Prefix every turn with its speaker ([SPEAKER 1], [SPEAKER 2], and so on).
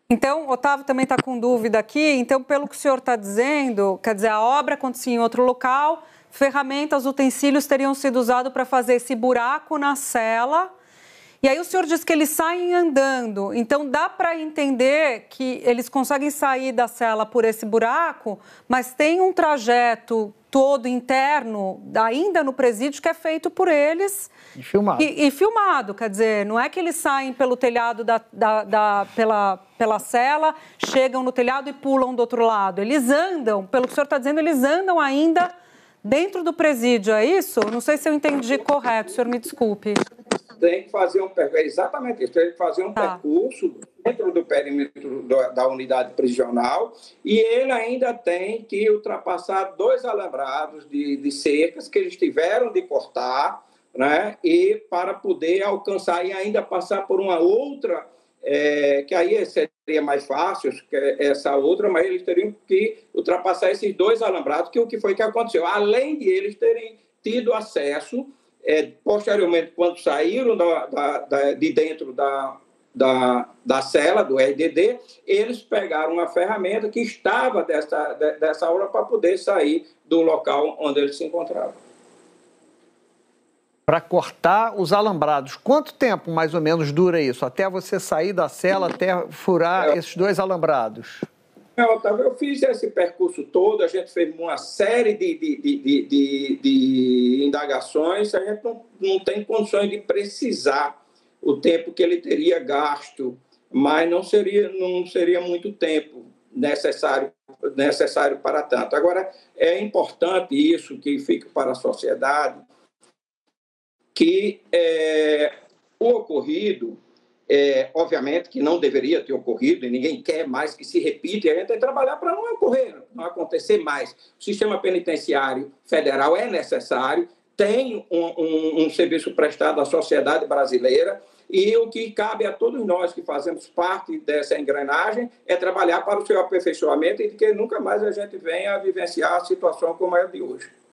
[SPEAKER 1] Então, Otávio também está com dúvida aqui. Então, pelo que o senhor está dizendo, quer dizer, a obra acontecia em outro local, ferramentas, utensílios teriam sido usados para fazer esse buraco na cela. E aí o senhor diz que eles saem andando. Então, dá para entender que eles conseguem sair da cela por esse buraco, mas tem um trajeto todo interno, ainda no presídio, que é feito por eles.
[SPEAKER 2] E filmado.
[SPEAKER 1] E filmado, quer dizer, não é que eles saem pelo telhado pela cela, chegam no telhado e pulam do outro lado. Eles andam, pelo que o senhor está dizendo, eles andam ainda dentro do presídio, é isso? Não sei se eu entendi correto, o senhor me desculpe.
[SPEAKER 3] Tem que fazer exatamente isso, tem que fazer um percurso dentro do perímetro da unidade prisional e ele ainda tem que ultrapassar 2 alambrados de cercas que eles tiveram de cortar, né? E para poder alcançar e ainda passar por uma outra, que aí seria mais fácil, essa outra, mas eles teriam que ultrapassar esses 2 alambrados, que o que foi que aconteceu? Além de eles terem tido acesso, posteriormente, quando saíram de dentro da cela, do RDD, eles pegaram uma ferramenta que estava dessa aula para poder sair do local onde eles se encontravam.
[SPEAKER 2] Para cortar os alambrados. Quanto tempo, mais ou menos, dura isso? Até você sair da cela, até furar esses 2 alambrados?
[SPEAKER 3] Otávio, eu fiz esse percurso todo, a gente fez uma série de indagações, a gente não tem condições de precisar o tempo que ele teria gasto, mas não seria muito tempo necessário para tanto. Agora, é importante isso, que fique para a sociedade, que o ocorrido, obviamente que não deveria ter ocorrido e ninguém quer mais que se repita, e a gente tem que trabalhar para não acontecer mais. O sistema penitenciário federal é necessário, tem um serviço prestado à sociedade brasileira e o que cabe a todos nós que fazemos parte dessa engrenagem é trabalhar para o seu aperfeiçoamento e de que nunca mais a gente venha a vivenciar a situação como é a de hoje.